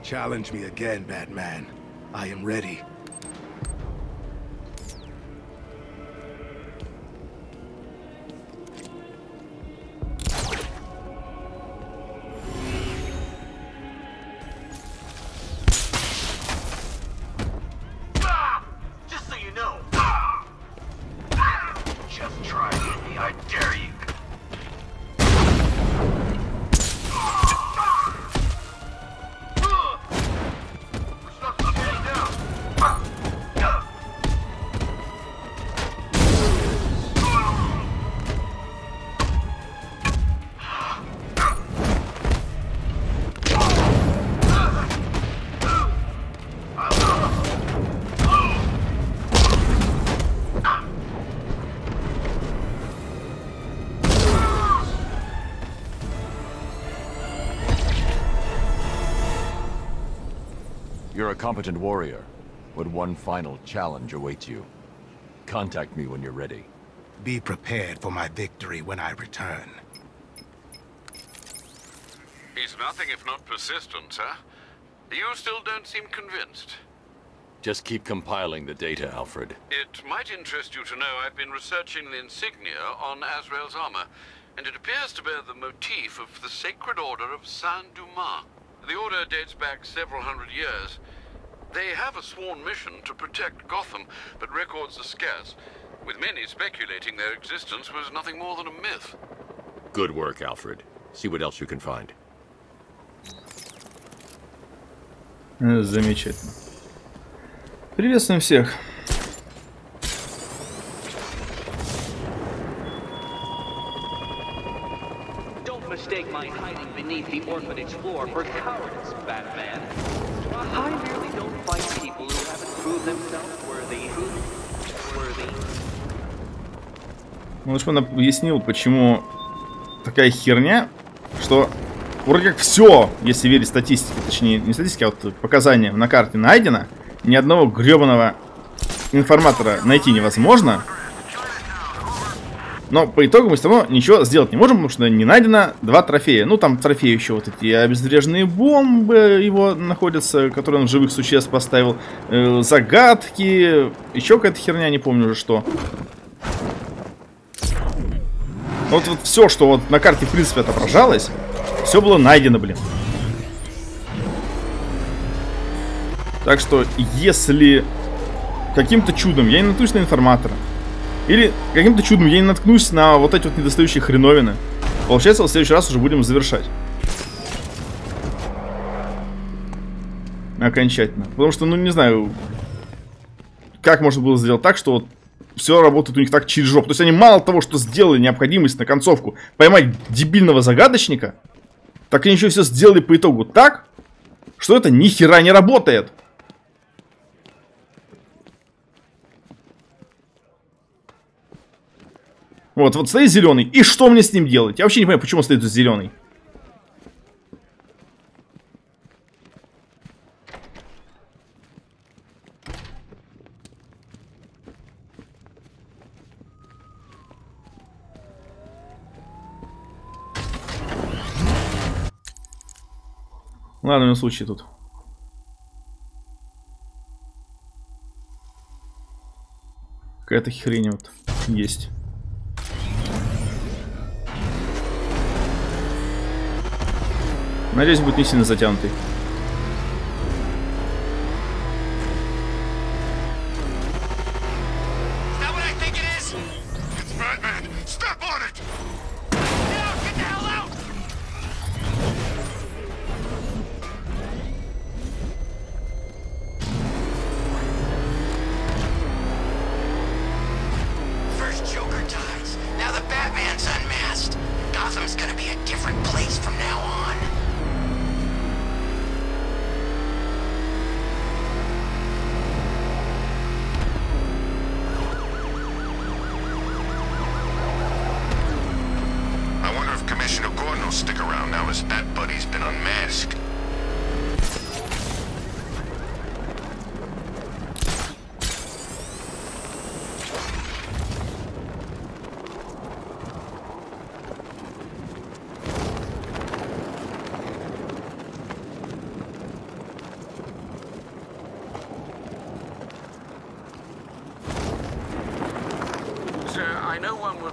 Challenge me again, Batman. I am ready. Just so you know. Just try to hit me, I dare you. You're a competent warrior, but one final challenge awaits you. Contact me when you're ready. Be prepared for my victory when I return. He's nothing if not persistent, sir. You still don't seem convinced. Just keep compiling the data, Alfred. It might interest you to know I've been researching the insignia on Azrael's armor, and it appears to bear the motif of the Sacred Order of Saint-Dumas. The order dates back several hundred years. They have a sworn mission to protect Gotham, but records are scarce, with many speculating their existence was nothing more than a myth. Good work, Alfred. See what else you can find. Замечательно. Приветствуем всех. Don't mistake my hiding beneath the orphanage floor for cowardice, Batman. I merely don't fight people who haven't proved themselves worthy. Ну, лучше бы он объяснил, почему такая херня, что вроде как все, если верить статистике, точнее, не статистике, а вот показаниям на карте найдено, ни одного гребаного информатора найти невозможно. Но по итогу мы все равно ничего сделать не можем, потому что не найдено 2 трофея. Ну, там трофеи еще вот эти обезвреженные бомбы его находятся, которые он в живых существ поставил. Загадки, еще какая-то херня, не помню уже что. Вот все, что вот на карте в принципе отображалось, все было найдено, блин. Так что, если каким-то чудом я не наткнусь на информатора, или каким-то чудом я не наткнусь на вот эти вот недостающие хреновины, получается, в следующий раз уже будем завершать. Окончательно. Потому что, ну, не знаю, как можно было сделать так, что вот все работает у них так через жопу. То есть они мало того, что сделали необходимость на концовку поймать дебильного загадочника, так они еще все сделали по итогу так, что это ни хера не работает. Вот стоит зеленый. И что мне с ним делать? Я вообще не понимаю, почему он стоит зеленый. Ладно, в любом случае тут. Какая-то хрень вот есть. Надеюсь, будет не сильно затянутый. Stick around now as Bat Buddy's been unmasked.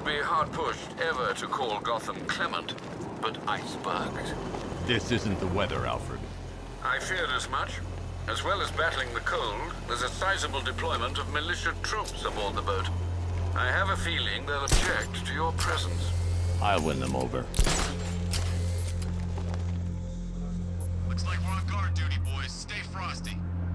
be hard-pushed ever to call Gotham clement, but icebergs. This isn't the weather, Alfred. I feared as much. As well as battling the cold, there's a sizable deployment of militia troops aboard the boat. I have a feeling they'll object to your presence. I'll win them over. Looks like we're on guard duty, boys. Stay frosty.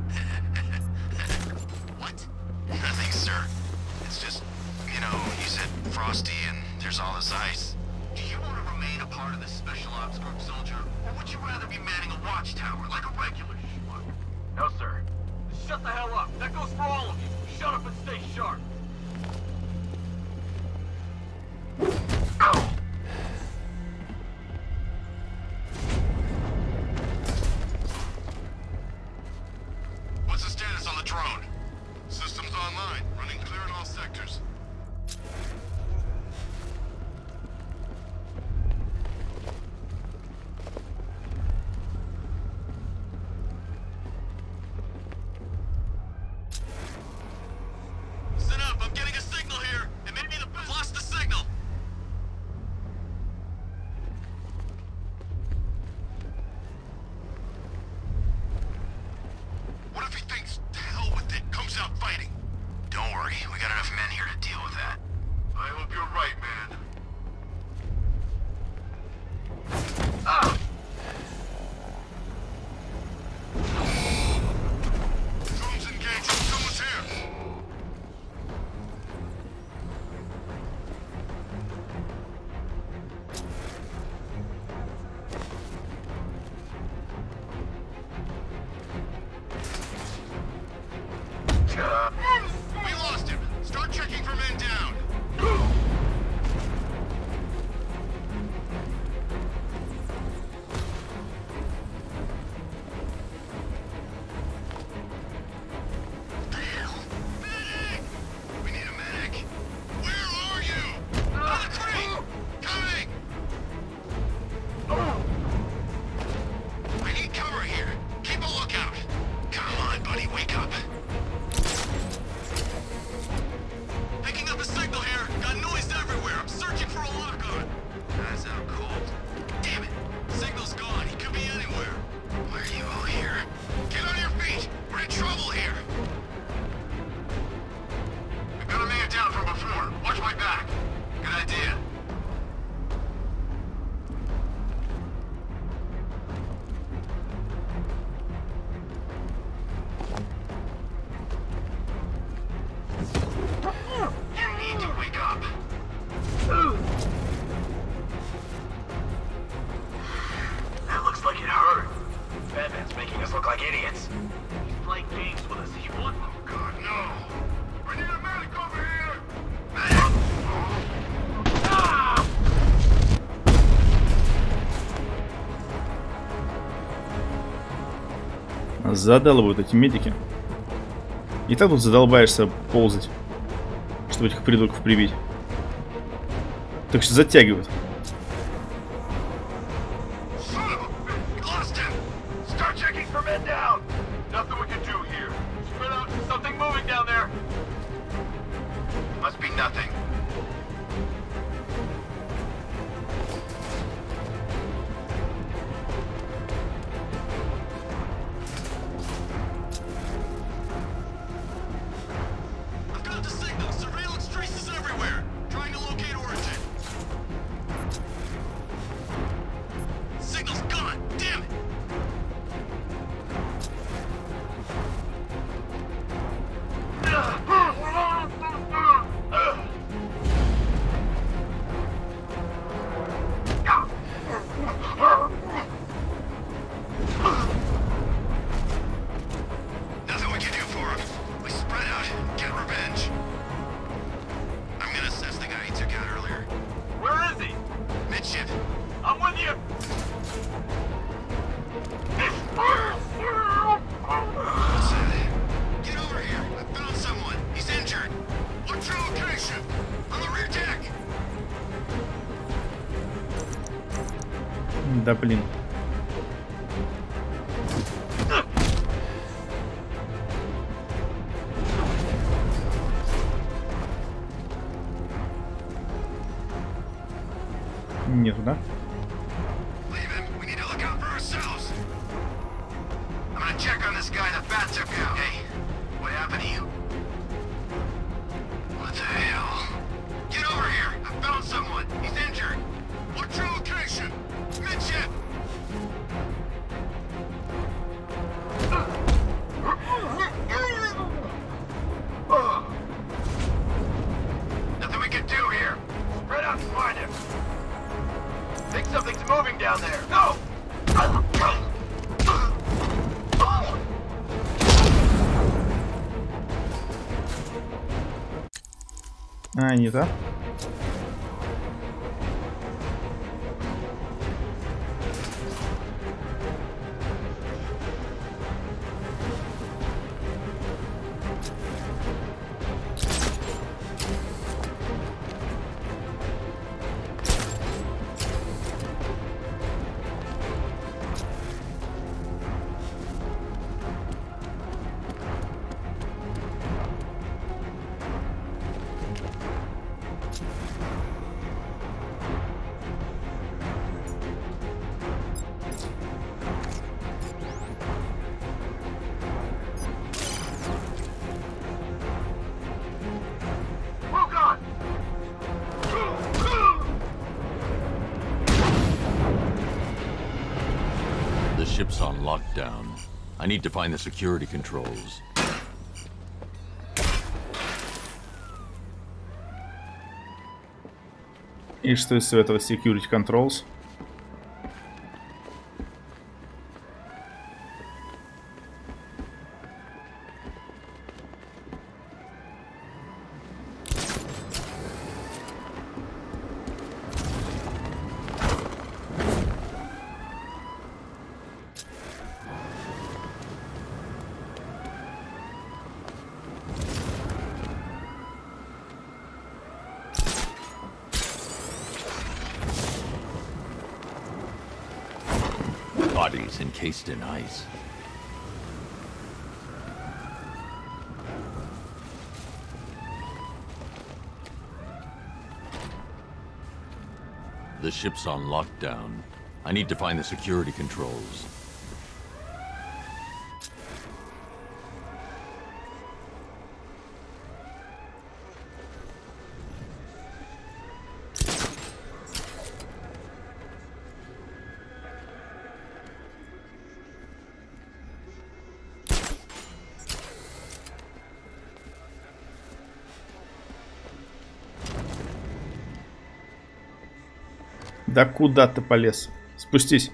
What? Nothing, sir. It's just, you know, you said frosty and there's all this ice. Do you want to remain a part of the Special Ops Group, soldier? Or would you rather be manning a watchtower like a regular schmuck? No, sir. Shut the hell up. That goes for all of you. Shut up and stay sharp. What's the status on the drone? Systems online. Running clear in all sectors. Listen up, I'm getting a signal here. It may be the... I've lost the signal. What if he thinks, to hell with it, comes out fighting? Don't worry, we got enough men here to deal with that. I hope you're right, man. Ah! Drones engaged. Someone's here. We lost him. Start checking for men down. What the hell? Medic! We need a medic. Where are you? On the tree! Coming! I need cover here. Keep a lookout. Come on, buddy, wake up. Picking up a signal here. Got noise everywhere. I'm searching for a lock-on. That's out cold. Damn it. Signal's gone. He could be anywhere. Why are you all here? Get on your feet. We're in trouble here. We've got a man down from before. Watch my back. Good idea. You need to wake up. That looks like it hurt. Batman's making us look like idiots. He's playing games with us. He won. Oh, God, no. We need a medic over here. Ah! Задалбывают эти медики. И так тут задолбаешься ползать, чтобы этих придурков прибить. Так что затягивают. Son of a bitch. We lost him. Start checking for men down. Nothing we can do here. Spread out. Something moving down there. Must be nothing. I've got the signal. Surveillance traces everywhere. Trying to locate origin. Signal's gone. Damn it. Nothing we can do for him. We spread out, get revenge. I'm gonna assess the guy he took out earlier. Where is he? Midship. I'm with you. What's that? Get over here. I found someone. He's injured. What's your location? On the rear deck. Да блин. Нету, да? Leave him. We need to look out for ourselves. I'm gonna check on this guy the bat took out. Hey, what happened to you? What the hell? Get over here. I found someone. He's injured. What's your location? Midship. Nothing we can do here. Spread out and find him. Think something's moving down there. No! А, не та. Hold on! The ship's on lockdown. I need to find the security controls. И что из этого Security Controls? Bodies encased in ice. The ship's on lockdown. I need to find the security controls. Да куда ты полез? Спустись.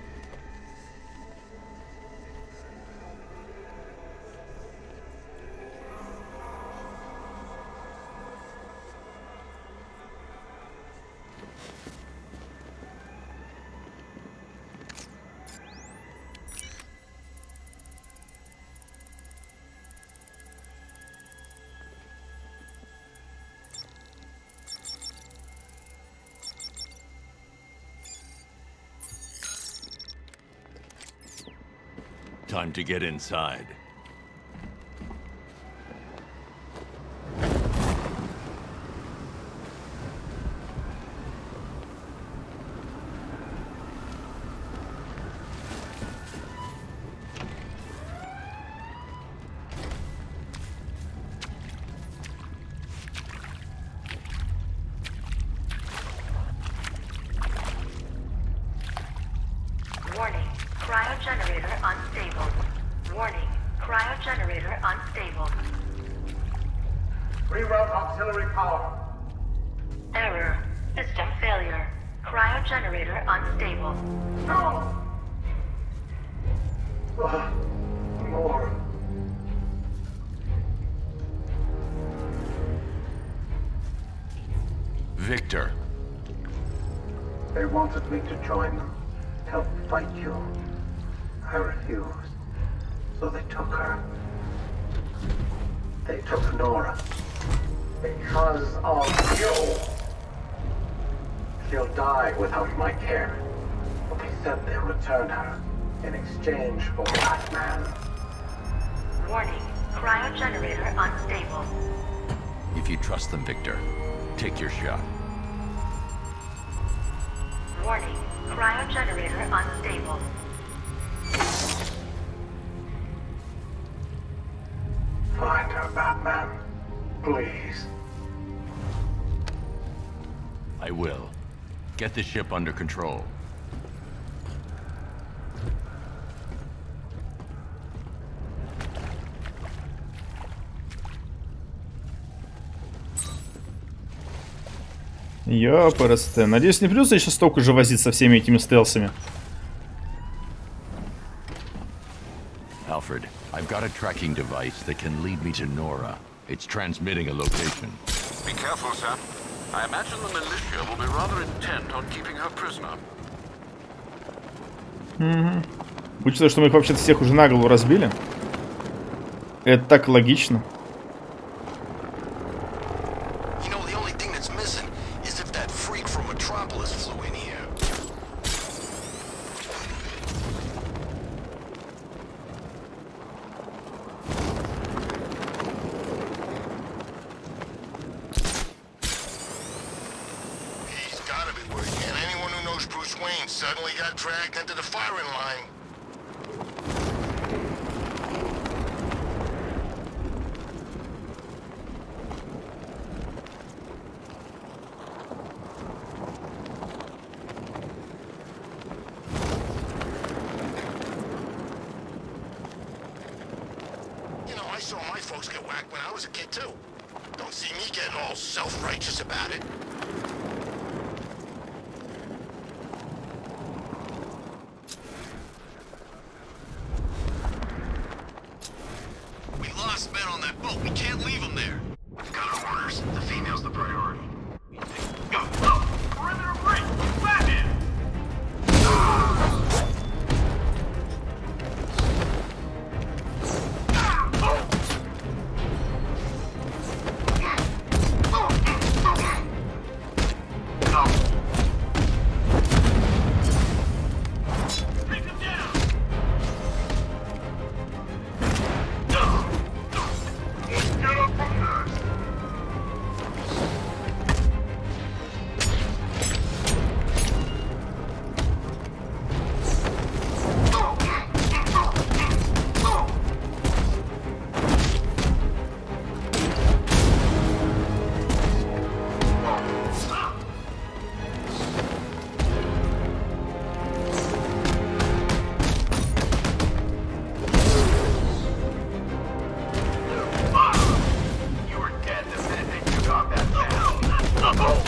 Time to get inside. Warning, cryogenerator unstable. Warning, cryogenerator unstable. Reroute auxiliary power. Error, system failure. Cryogenerator unstable. No! More. Victor. They wanted me to join them, help fight you. I refused, so they took her. They took Nora. Because of you. She'll die without my care. But they said they'll return her in exchange for Batman. Warning, cryogenerator unstable. If you trust them, Victor, take your shot. Cryo generator unstable. Find her, Batman. Please. I will. Get the ship under control. Ёпрст. Надеюсь, не придется сейчас столько же возить со всеми этими стелсами. Alfred, I've got a tracking device that can lead me to Nora. It's transmitting a location. Be careful, sir. I imagine the militia will be rather intent on keeping her prisoner. Учитывая, что мы их вообще-то всех уже на голову разбили. Это так логично. You know, the only thing that's missing is if that freak from Metropolis flew in here. He's gotta be working. And anyone who knows Bruce Wayne suddenly got dragged into the firing line. You know, I saw my folks get whacked when I was a kid, too. Don't see me getting all self-righteous about it. We lost men on that boat. We can't leave them there. Got orders. The female's the priority. Go! Go! Perimeter break! Batman! Take him down! Get up from there! You were dead the minute that you got that down.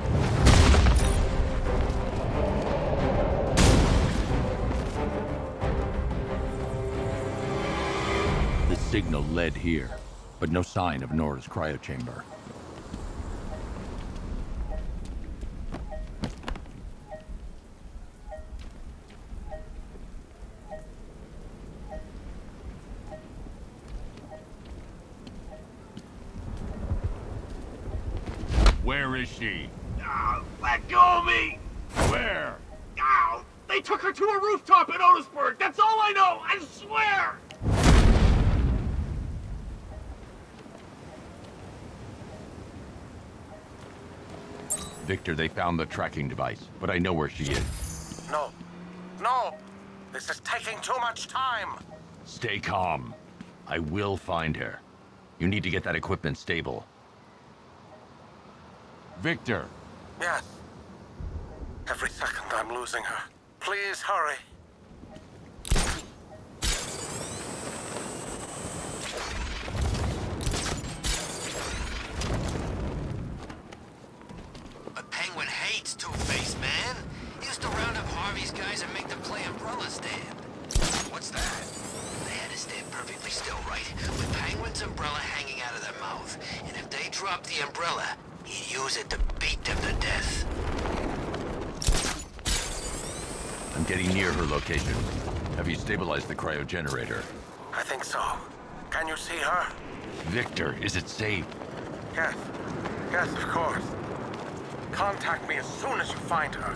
The signal led here, but no sign of Nora's cryo chamber. Where is she? Let go of me! Where? Ow! They took her to a rooftop in Otisburg! That's all I know! I swear! Victor, they found the tracking device, but I know where she is. No. No! This is taking too much time! Stay calm. I will find her. You need to get that equipment stable. Victor! Yes. Every second I'm losing her. Please hurry. But Penguin hates Two-Face, man. He used to round up Harvey's guys and make them play Umbrella Stand. What's that? They had to stand perfectly still, right? With Penguin's umbrella hanging out of their mouth. And if they dropped the umbrella, he'd use it to beat them to death. I'm getting near her location. Have you stabilized the cryogenerator? I think so. Can you see her? Victor, is it safe? Yes. Yes, of course. Contact me as soon as you find her.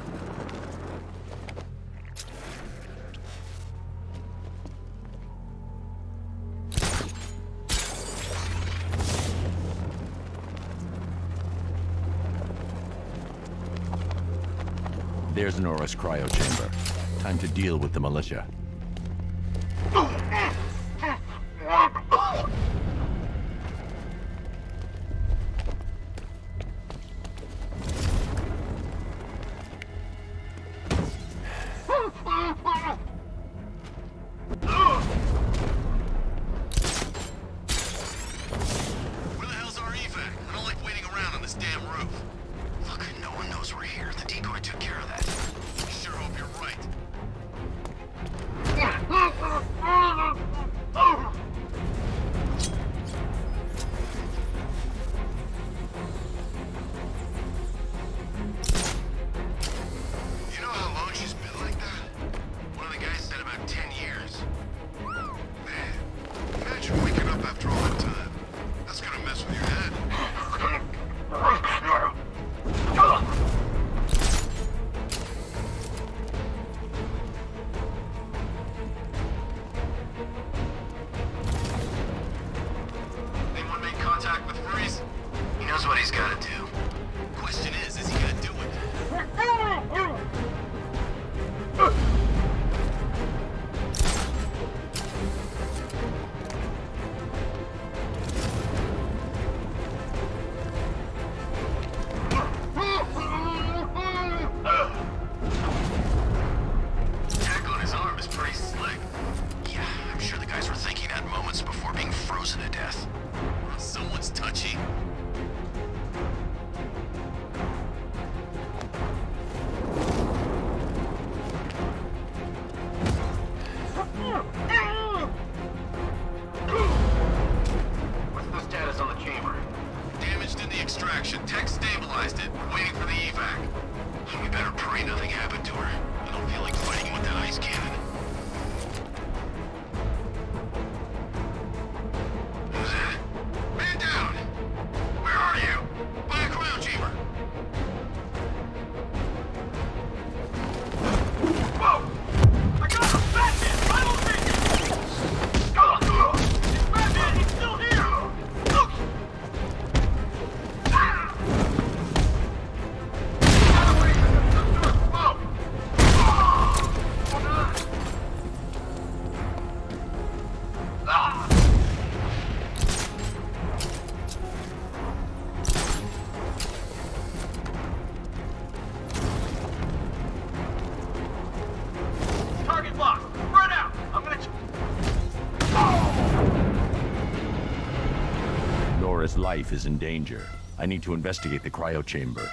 There's Nora's cryo chamber. Time to deal with the militia. Where the hell's our evac? I don't like waiting around on this damn roof. Look, no one knows we're here. The decoy took care of that. I sure hope you're right. You know how long she's been like that? One of the guys said about 10 years. Man, imagine waking up after all that time. That's gonna mess with your head. Anyone make contact with Freeze? He knows what he's got to do. Question is he gonna do it? Tack on his arm is pretty slick. Yeah, I'm sure the guys were thinking that moments before being frozen to death. Someone's touchy. What's the status on the chamber? Damaged in the extraction. Tech stabilized it. Waiting for the evac. We better pray nothing happened to her. I don't feel like fighting with that ice cannon. Who's that? Man down! Where are you? By a cryo chamber. Whoa! I got him! Batman! Right on me! It's Batman! He's still here! Look! Target locked! Run out! I'm gonna... Nora's life is in danger. I need to investigate the cryo chamber.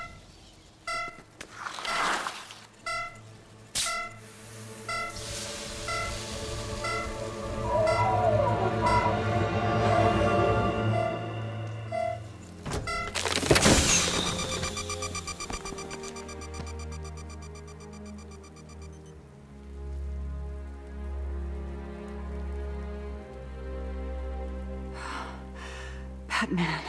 Batman.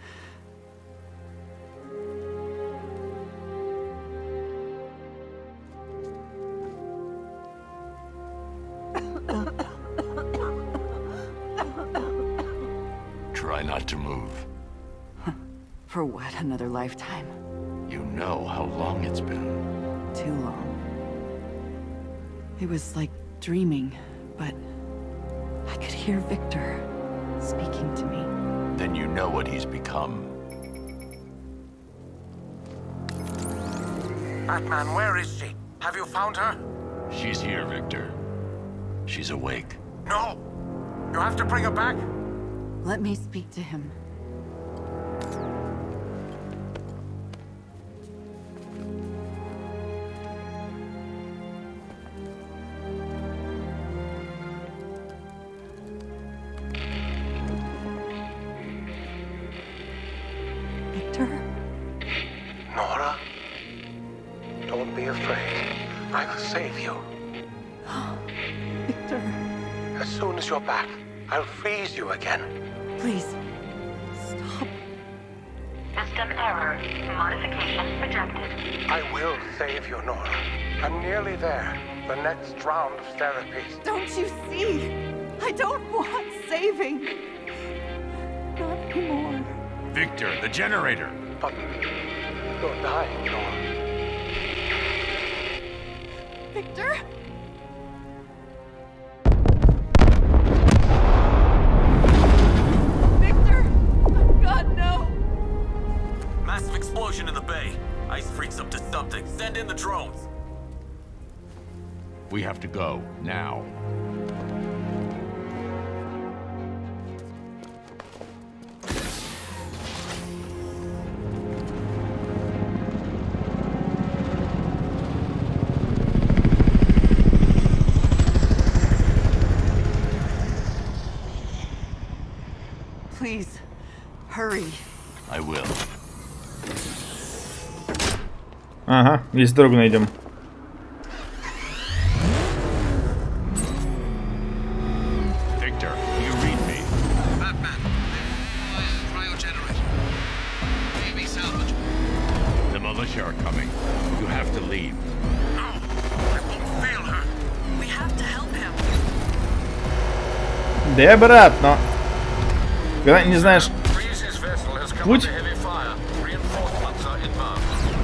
Try not to move. For what, another lifetime? You know how long it's been. Too long. It was like dreaming, but I could hear Victor speaking to me. Then you know what he's become. Batman, where is she? Have you found her? She's here, Victor. She's awake. No! You have to bring her back. Let me speak to him. Victor? Nora, don't be afraid. I will save you. Victor, As soon as you're back, I'll freeze you again. please, stop. System error. Modification rejected. I will save you, Nora. I'm nearly there. The next round of therapies. Don't you see? I don't want saving. Not anymore. Victor, the generator! But you're dying, Nora. Victor? Victor! Oh, God, no! Massive explosion in the bay. Ice freaks up to something. Send in the drones. We have to go, now. Please, hurry. I will. Ага, весь дорогу найдем. Victor, you read me. Batman, the cryogenerator. Maybe salvage. The militia are coming. You have to leave. No, I won't fail her. We have to help him. Да обратно. Когда не знаешь Freeze's vessel has come путь. under heavy fire. Reinforcements are inbound.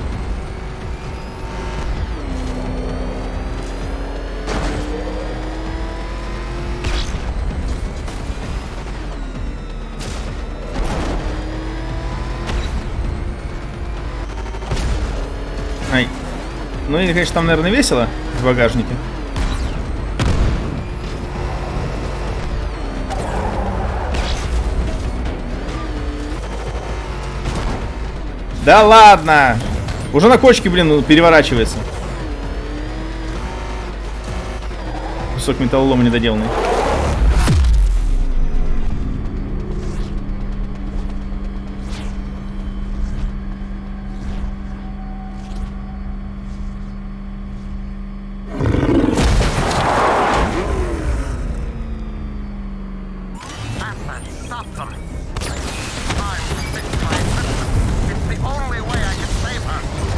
Ай. Ну и, конечно, там, наверное, весело в багажнике. Да ладно! Уже на кочке, блин, переворачивается. Кусок металлолома недоделанный. Batman, stop them. I'm fix my system. It's the only way I can save her.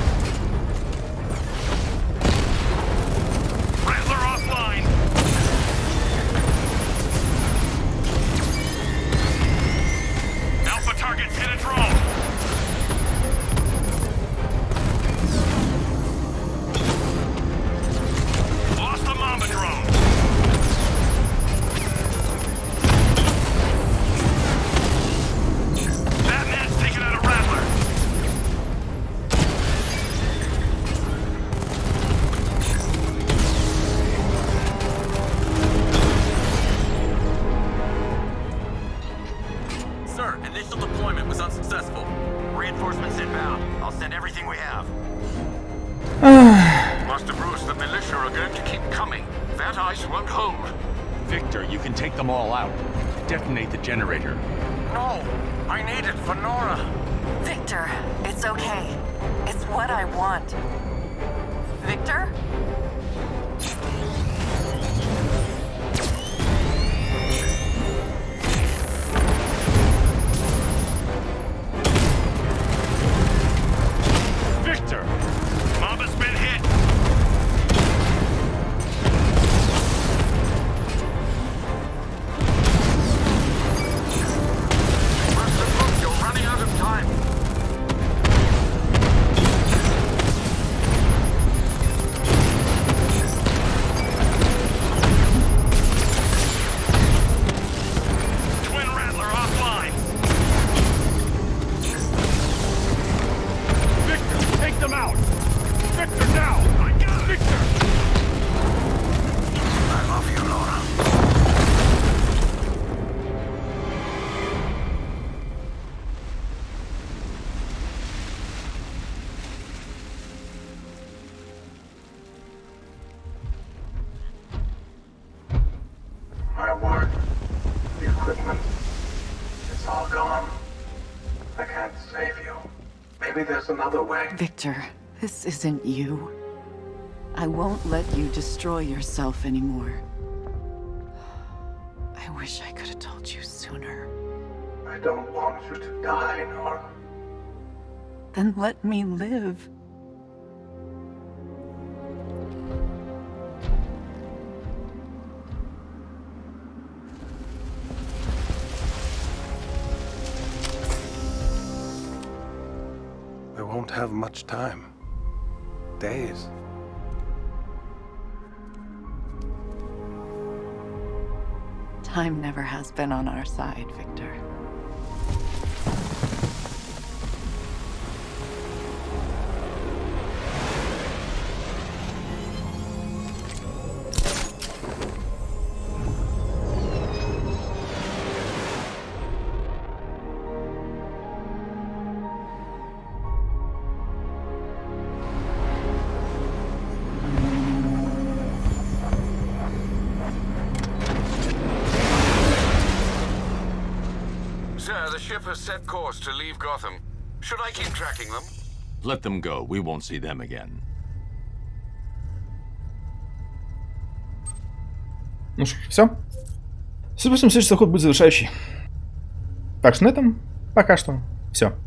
Rattler offline. Alpha targets hit a drone. Lost the Mamba drone. Batman's taken out a Rattler. Sir, initial deployment was unsuccessful. Reinforcements inbound. I'll send everything we have. Master Bruce, the militia are going to keep coming. That ice won't hold. Victor, you can take them all out. Detonate the generator. No, I need it for Nora. Victor, it's okay. It's what I want. Victor? Victor! Mamba's been hit. Master Bruce, you're running out of time. Twin Rattler offline. Victor, take them out! Victor, now! I got it. Victor! I love you, Nora. My work, the equipment, it's all gone. I can't save you. Maybe there's another way. Victor, this isn't you. I won't let you destroy yourself anymore. I wish I could have told you sooner. I don't want you to die, Nora. Then let me live. We won't have much time. Days. Time never has been on our side, Victor. Sir, the ship has set course to leave Gotham. Should I keep tracking them? Let them go. We won't see them again. Ну что, все. Следующий заход будет завершающий. Так что на этом пока что все.